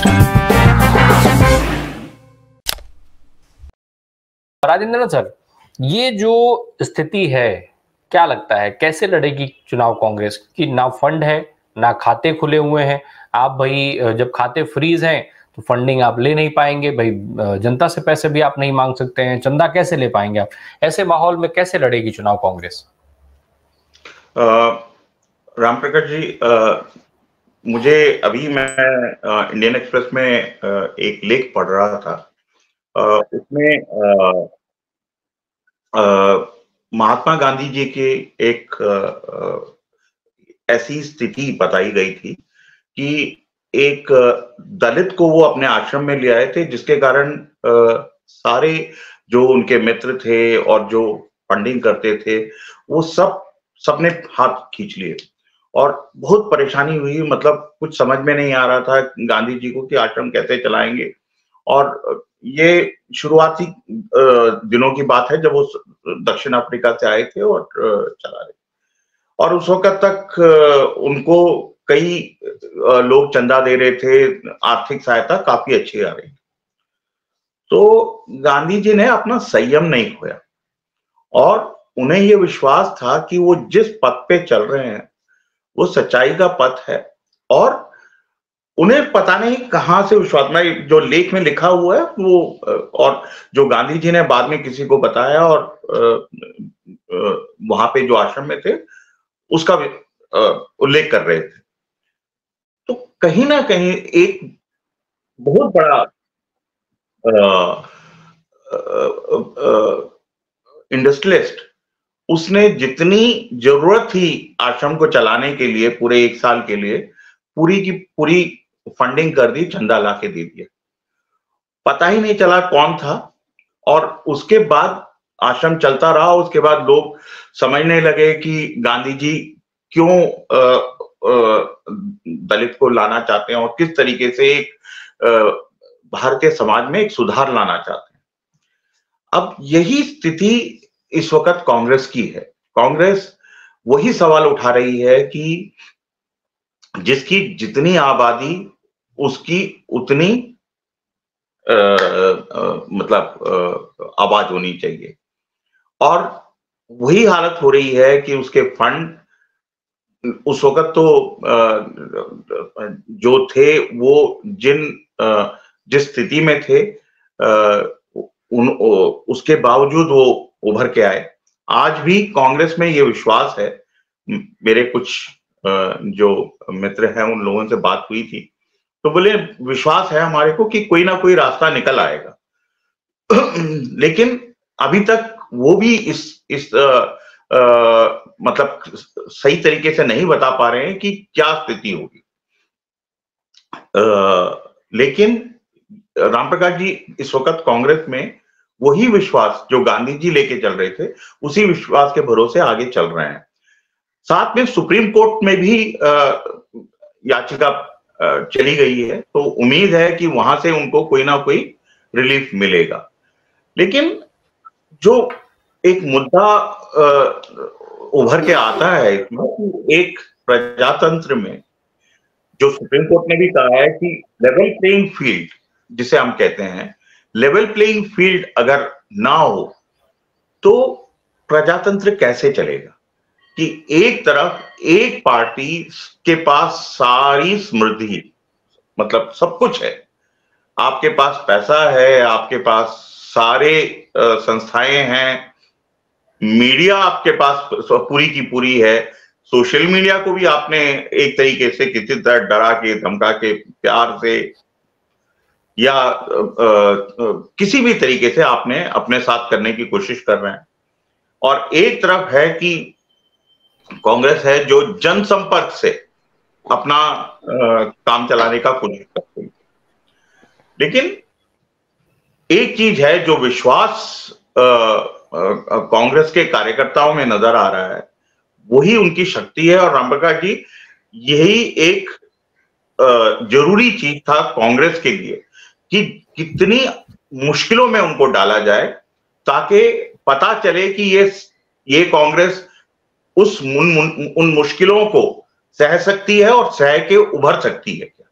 Rajendra sir, ये जो स्थिति है, क्या लगता है कैसे लड़ेगी चुनाव कांग्रेस? कि ना फंड है, ना खाते खुले हुए हैं। आप भाई जब खाते फ्रीज हैं तो फंडिंग आप ले नहीं पाएंगे भाई, जनता से पैसे भी आप नहीं मांग सकते हैं, चंदा कैसे ले पाएंगे आप? ऐसे माहौल में कैसे लड़ेगी चुनाव कांग्रेस? राम प्रकाश जी, मुझे अभी मैं इंडियन एक्सप्रेस में एक लेख पढ़ रहा था। उसमें महात्मा गांधी जी के एक ऐसी स्थिति बताई गई थी कि एक दलित को वो अपने आश्रम में ले आए थे, जिसके कारण सारे जो उनके मित्र थे और जो फंडिंग करते थे वो सबने हाथ खींच लिए और बहुत परेशानी हुई। मतलब कुछ समझ में नहीं आ रहा था गांधी जी को कि आश्रम कैसे चलाएंगे। और ये शुरुआती दिनों की बात है जब वो दक्षिण अफ्रीका से आए थे और चला रहे। और उस वक्त तक उनको कई लोग चंदा दे रहे थे, आर्थिक सहायता काफी अच्छी आ रही। तो गांधी जी ने अपना संयम नहीं खोया और उन्हें यह विश्वास था कि वो जिस पथ पे चल रहे हैं वो सच्चाई का पथ है। और उन्हें पता नहीं कहां से विश्वास, में जो लेख में लिखा हुआ है वो और जो गांधी जी ने बाद में किसी को बताया और वहां पे जो आश्रम में थे उसका उल्लेख कर रहे थे। तो कहीं ना कहीं एक बहुत बड़ा इंडस्ट्रियलिस्ट, उसने जितनी जरूरत थी आश्रम को चलाने के लिए पूरे एक साल के लिए, पूरी की पूरी फंडिंग कर दी, चंदा ला के दे दिया। पता ही नहीं चला कौन था। और उसके बाद आश्रम चलता रहा। उसके बाद लोग समझने लगे कि गांधी जी क्यों दलित को लाना चाहते हैं और किस तरीके से एक भारतीय समाज में एक सुधार लाना चाहते हैं। अब यही स्थिति इस वक्त कांग्रेस की है। कांग्रेस वही सवाल उठा रही है कि जिसकी जितनी आबादी उसकी उतनी आवाज होनी चाहिए। और वही हालत हो रही है कि उसके फंड उस वक्त तो जो थे वो जिस स्थिति में थे उसके बावजूद वो उभर के आए। आज भी कांग्रेस में ये विश्वास है। मेरे कुछ जो मित्र हैं उन लोगों से बात हुई थी तो बोले विश्वास है हमारे को कि कोई ना कोई रास्ता निकल आएगा। लेकिन अभी तक वो भी इस मतलब सही तरीके से नहीं बता पा रहे हैं कि क्या स्थिति होगी। लेकिन राम प्रकाश जी, इस वक्त कांग्रेस में वही विश्वास जो गांधी जी लेके चल रहे थे उसी विश्वास के भरोसे आगे चल रहे हैं। साथ में सुप्रीम कोर्ट में भी याचिका चली गई है, तो उम्मीद है कि वहां से उनको कोई ना कोई रिलीफ मिलेगा। लेकिन जो एक मुद्दा उभर के आता है इसमें, एक प्रजातंत्र में जो सुप्रीम कोर्ट ने भी कहा है कि लेवल प्लेइंग फील्ड जिसे हम कहते हैं, लेवल प्लेइंग फील्ड अगर ना हो तो प्रजातंत्र कैसे चलेगा? कि एक तरफ एक पार्टी के पास सारी समृद्धि, मतलब सब कुछ है, आपके पास पैसा है, आपके पास सारे संस्थाएं हैं, मीडिया आपके पास पूरी की पूरी है, सोशल मीडिया को भी आपने एक तरीके से किसी तरह डरा के धमका के प्यार से या किसी भी तरीके से आपने अपने साथ करने की कोशिश कर रहे हैं। और एक तरफ है कि कांग्रेस है जो जनसंपर्क से अपना काम चलाने का कोशिश करती है। लेकिन एक चीज है जो विश्वास कांग्रेस के कार्यकर्ताओं में नजर आ रहा है, वही उनकी शक्ति है। और राम प्रकाश जी, यही एक जरूरी चीज था कांग्रेस के लिए कि कितनी मुश्किलों में उनको डाला जाए ताकि पता चले कि ये कांग्रेस उन मुश्किलों को सह सकती है और सह के उभर सकती है क्या।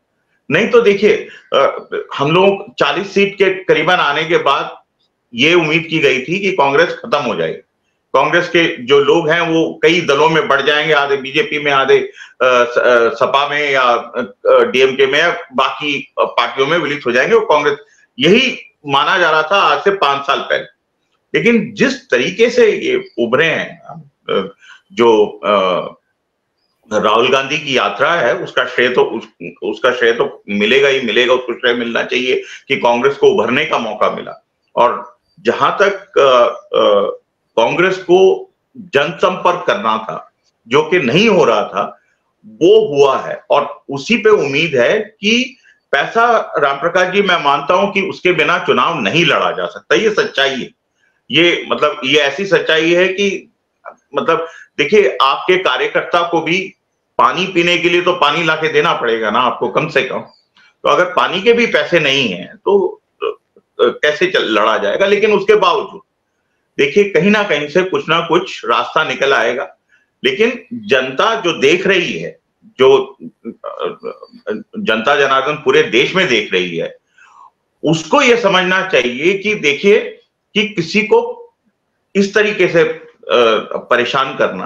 नहीं तो देखिए, हम लोग 40 सीट के करीबन आने के बाद ये उम्मीद की गई थी कि कांग्रेस खत्म हो जाएगी। कांग्रेस के जो लोग हैं वो कई दलों में बढ़ जाएंगे, आधे बीजेपी में, आधे सपा में या डीएमके में, बाकी पार्टियों में विलीन हो जाएंगे। और कांग्रेस, यही माना जा रहा था आज से 5 साल पहले। लेकिन जिस तरीके से ये उभरे हैं, जो राहुल गांधी की यात्रा है, उसका श्रेय तो मिलेगा ही मिलेगा। उसको श्रेय मिलना चाहिए कि कांग्रेस को उभरने का मौका मिला। और जहां तक कांग्रेस को जनसंपर्क करना था, जो कि नहीं हो रहा था, वो हुआ है। और उसी पे उम्मीद है कि पैसा, राम प्रकाश जी, मैं मानता हूं कि उसके बिना चुनाव नहीं लड़ा जा सकता। ये सच्चाई है। ये मतलब ये ऐसी सच्चाई है कि मतलब देखिए, आपके कार्यकर्ता को भी पानी पीने के लिए तो पानी लाके देना पड़ेगा ना आपको, कम से कम। तो अगर पानी के भी पैसे नहीं हैं तो कैसे लड़ा जाएगा। लेकिन उसके बावजूद देखिए, कहीं ना कहीं से कुछ ना कुछ रास्ता निकल आएगा। लेकिन जनता जो देख रही है, जो जनता जनार्दन पूरे देश में देख रही है, उसको यह समझना चाहिए कि देखिए, कि किसी को इस तरीके से परेशान करना,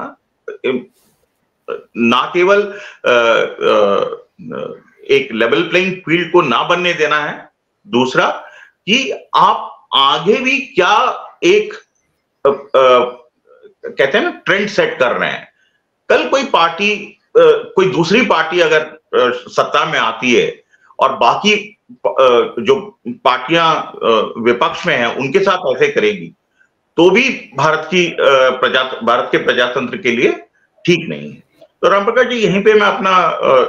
ना केवल एक लेवल प्लेइंग फील्ड को ना बनने देना है, दूसरा कि आप आगे भी क्या एक कहते हैं ना, ट्रेंड सेट कर रहे हैं। कल कोई पार्टी, कोई दूसरी पार्टी अगर सत्ता में आती है और बाकी जो पार्टियां विपक्ष में हैं उनके साथ ऐसे करेगी, तो भी भारत के प्रजातंत्र के लिए ठीक नहीं है। तो राम प्रकाश जी, यहीं पे मैं अपना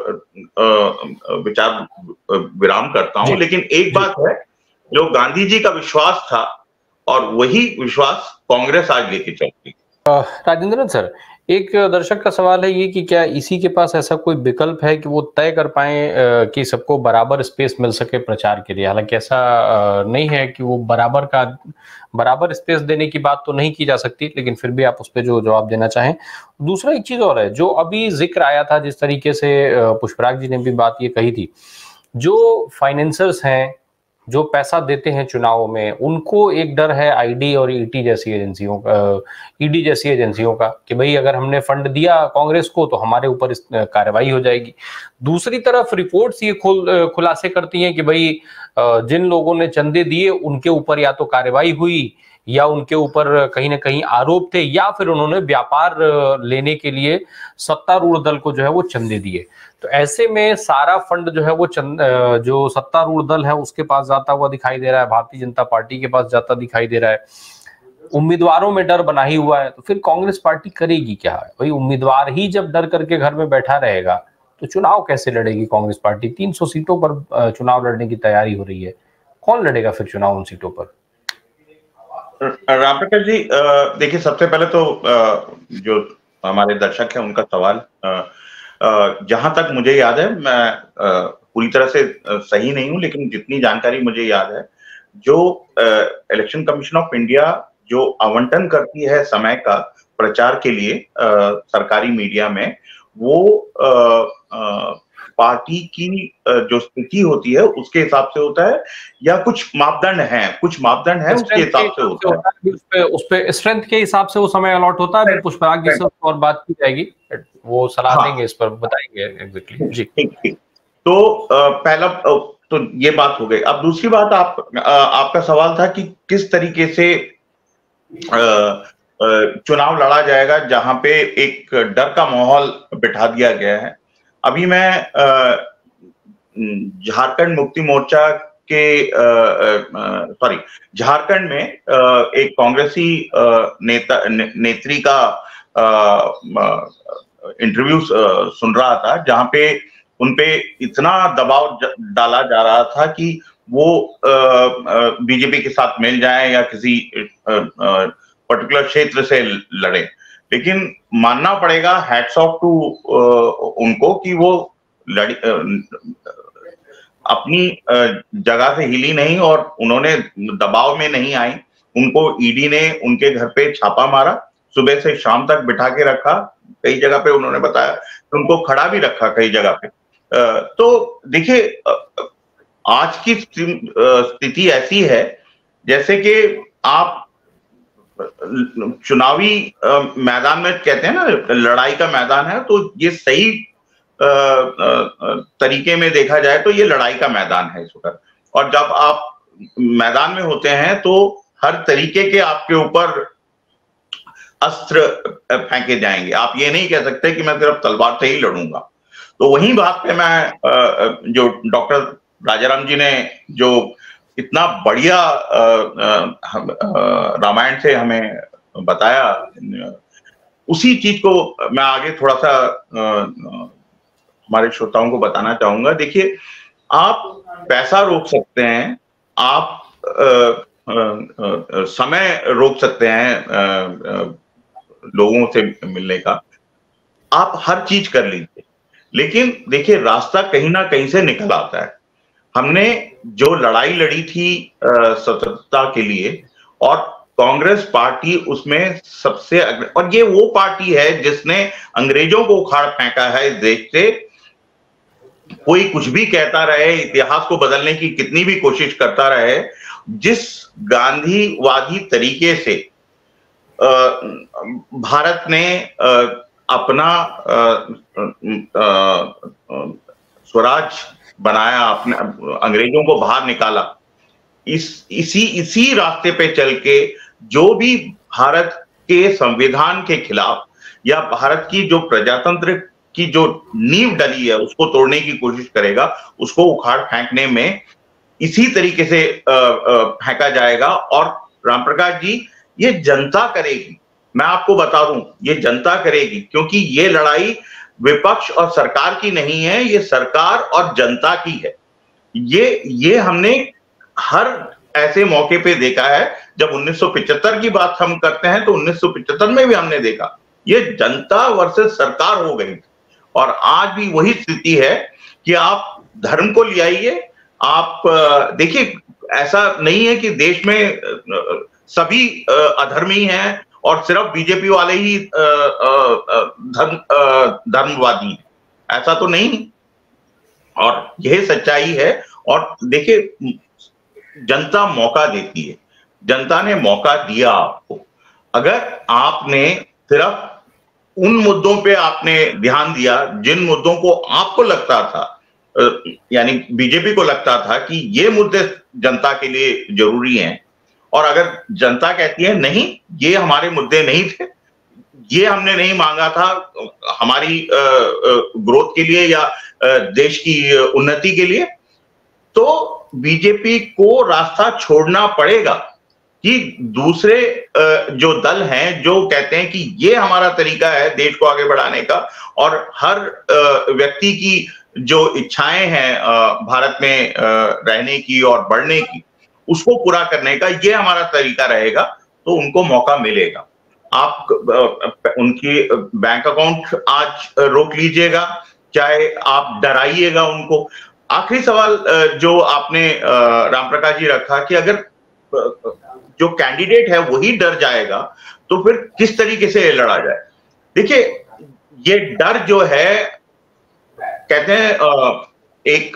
विचार विराम करता हूं। लेकिन एक बात है, जो गांधी जी का विश्वास था, और वही विश्वास कांग्रेस आज लेके चलती। राजेंद्रन सर, एक दर्शक का सवाल है ये कि क्या इसी के पास ऐसा कोई विकल्प है कि वो तय कर पाए कि सबको बराबर स्पेस मिल सके प्रचार के लिए? हालांकि ऐसा नहीं है कि वो बराबर स्पेस देने की बात तो नहीं की जा सकती, लेकिन फिर भी आप उस पर जो जवाब देना चाहें। दूसरा एक चीज और है, जो अभी जिक्र आया था, जिस तरीके से पुष्पराग जी ने भी बात ये कही थी, जो फाइनेंसर्स हैं, जो पैसा देते हैं चुनाव में, उनको एक डर है आईडी और ईडी जैसी एजेंसियों का कि भाई अगर हमने फंड दिया कांग्रेस को तो हमारे ऊपर कार्रवाई हो जाएगी। दूसरी तरफ रिपोर्ट्स ये खुलासे करती हैं कि भाई जिन लोगों ने चंदे दिए उनके ऊपर या तो कार्रवाई हुई, या उनके ऊपर कहीं ना कहीं आरोप थे, या फिर उन्होंने व्यापार लेने के लिए सत्तारूढ़ दल को जो है वो चंदे दिए। तो ऐसे में सारा फंड जो है वो जो सत्तारूढ़ दल है उसके पास जाता हुआ दिखाई दे रहा है, भारतीय जनता पार्टी के पास जाता दिखाई दे रहा है। उम्मीदवारों में डर बना ही हुआ है, तो फिर कांग्रेस पार्टी करेगी क्या? भाई उम्मीदवार ही जब डर करके घर में बैठा रहेगा तो चुनाव कैसे लड़ेगी कांग्रेस पार्टी? 300 सीटों पर चुनाव लड़ने की तैयारी हो रही है, कौन लड़ेगा फिर चुनाव उन सीटों पर? राम प्रकाश जी, देखिए, सबसे पहले तो जो हमारे दर्शक हैं उनका सवाल, जहां तक मुझे याद है, मैं पूरी तरह से सही नहीं हूं, लेकिन जितनी जानकारी मुझे याद है, जो इलेक्शन कमीशन ऑफ इंडिया जो आवंटन करती है समय का प्रचार के लिए सरकारी मीडिया में, वो पार्टी की जो स्थिति होती है उसके हिसाब से होता है, या कुछ मापदंड हैं उसके हिसाब से होता है। उस पे स्ट्रेंथ के हिसाब से वो समय अलॉट होता है। पुष्पराग जी से और बात की जाएगी, वो सलाह देंगे, इस पर बताएंगे एग्जैक्टली जी। ठीक। तो पहला तो ये बात हो गई। अब दूसरी बात, आपका सवाल था कि किस तरीके से चुनाव लड़ा जाएगा जहां पे एक डर का माहौल बिठा दिया गया है। अभी मैं झारखंड मुक्ति मोर्चा के झारखंड में एक कांग्रेसी नेत्री का इंटरव्यू सुन रहा था, जहां पे उनपे इतना दबाव डाला जा रहा था कि वो बीजेपी के साथ मिल जाएं या किसी पर्टिकुलर क्षेत्र से लड़े। लेकिन मानना पड़ेगा, हैट्स ऑफ टू उनको, कि वो अपनी जगह से हिली नहीं और उन्होंने दबाव में नहीं आई। उनको ईडी ने उनके घर पे छापा मारा, सुबह से शाम तक बिठा के रखा, कई जगह पे उन्होंने बताया, उनको खड़ा भी रखा कई जगह पे। तो देखिए, आज की स्थिति ऐसी है जैसे कि आप चुनावी मैदान में कहते हैं ना, लड़ाई का मैदान है, तो ये सही तरीके में देखा जाए तो ये लड़ाई का मैदान है इस वक्त। और जब आप मैदान में होते हैं तो हर तरीके के आपके ऊपर अस्त्र फेंके जाएंगे। आप ये नहीं कह सकते कि मैं सिर्फ तलवार से ही लड़ूंगा। तो वही बात पे मैं जो डॉक्टर राजाराम जी ने जो इतना बढ़िया रामायण से हमें बताया, उसी चीज को मैं आगे थोड़ा सा हमारे श्रोताओं को बताना चाहूंगा। देखिए, आप पैसा रोक सकते हैं, आप समय रोक सकते हैं लोगों से मिलने का, आप हर चीज कर लीजिए, लेकिन देखिए रास्ता कहीं ना कहीं से निकल आता है। हमने जो लड़ाई लड़ी थी स्वतंत्रता के लिए, और कांग्रेस पार्टी उसमें सबसे और ये वो पार्टी है जिसने अंग्रेजों को उखाड़ फेंका है इस देश से। कोई कुछ भी कहता रहे, इतिहास को बदलने की कितनी भी कोशिश करता रहे, जिस गांधीवादी तरीके से भारत ने अपना स्वराज बनाया, अपने अंग्रेजों को बाहर निकाला, इसी रास्ते पे चल के जो भी भारत के संविधान के खिलाफ या भारत की जो प्रजातंत्र की जो नींव डली है उसको तोड़ने की कोशिश करेगा, उसको उखाड़ फेंकने में इसी तरीके से फेंका जाएगा। और रामप्रकाश जी, ये जनता करेगी, मैं आपको बता दूं, ये जनता करेगी, क्योंकि ये लड़ाई विपक्ष और सरकार की नहीं है, ये सरकार और जनता की है। ये हमने हर ऐसे मौके पे देखा है। जब 1975 की बात हम करते हैं तो 1975 में भी हमने देखा, ये जनता वर्सेस सरकार हो गई। और आज भी वही स्थिति है कि आप धर्म को ले आइए। आप देखिए, ऐसा नहीं है कि देश में सभी अधर्मी हैं और सिर्फ बीजेपी वाले ही धर्मवादी हैं, ऐसा तो नहीं। और यह सच्चाई है। और देखिए, जनता मौका देती है, जनता ने मौका दिया आपको। अगर आपने सिर्फ उन मुद्दों पे आपने ध्यान दिया जिन मुद्दों को आपको लगता था, यानी बीजेपी को लगता था कि ये मुद्दे जनता के लिए जरूरी हैं, और अगर जनता कहती है नहीं, ये हमारे मुद्दे नहीं थे, ये हमने नहीं मांगा था हमारी ग्रोथ के लिए या देश की उन्नति के लिए, तो बीजेपी को रास्ता छोड़ना पड़ेगा कि दूसरे जो दल हैं जो कहते हैं कि ये हमारा तरीका है देश को आगे बढ़ाने का, और हर व्यक्ति की जो इच्छाएं हैं भारत में रहने की और बढ़ने की, उसको पूरा करने का ये हमारा तरीका रहेगा, तो उनको मौका मिलेगा। आप उनकी बैंक अकाउंट आज रोक लीजिएगा, चाहे आप डराइएगा उनको। आखिरी सवाल जो आपने रामप्रकाश जी रखा कि अगर जो कैंडिडेट है वही डर जाएगा तो फिर किस तरीके से लड़ा जाए। देखिए, ये डर जो है, कहते हैं एक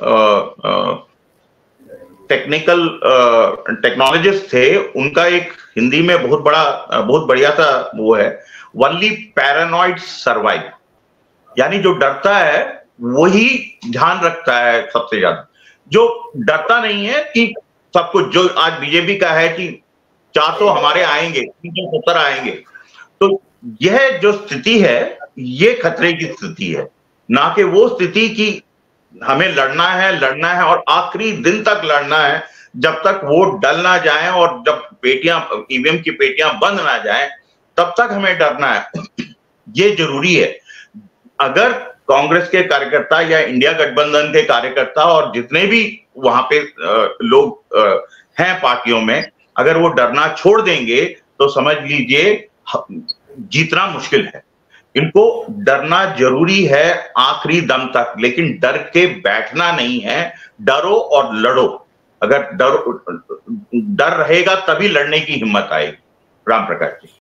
टेक्नोलॉजिस्ट थे, उनका एक हिंदी में बहुत बढ़िया सा वो है, ओनली पैरानॉइड सर्वाइव, यानी जो डरता है वही ध्यान रखता है सबसे ज्यादा। जो डरता नहीं है कि सब कुछ, जो आज बीजेपी का है कि 400 हमारे आएंगे, 370 आएंगे, तो यह जो स्थिति है ये खतरे की स्थिति है, ना कि वो स्थिति की हमें लड़ना है और आखिरी दिन तक लड़ना है, जब तक वोट डल ना जाए और जब पेटियां, ईवीएम की पेटियां बंद ना जाए, तब तक हमें डरना है। ये जरूरी है। अगर कांग्रेस के कार्यकर्ता या इंडिया गठबंधन के कार्यकर्ता और जितने भी वहां पे लोग हैं पार्टियों में, अगर वो डरना छोड़ देंगे तो समझ लीजिए जीतना मुश्किल है। इनको डरना जरूरी है आखिरी दम तक, लेकिन डर के बैठना नहीं है। डरो और लड़ो। अगर डर रहेगा तभी लड़ने की हिम्मत आएगी। राम प्रकाश जी।